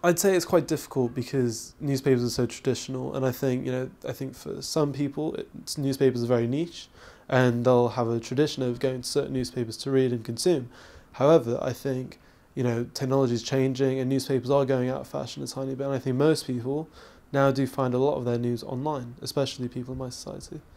I'd say it's quite difficult because newspapers are so traditional, and I think for some people, newspapers are very niche, and they'll have a tradition of going to certain newspapers to read and consume. However, I think technology is changing, and newspapers are going out of fashion a tiny bit. And I think most people now do find a lot of their news online, especially people in my society.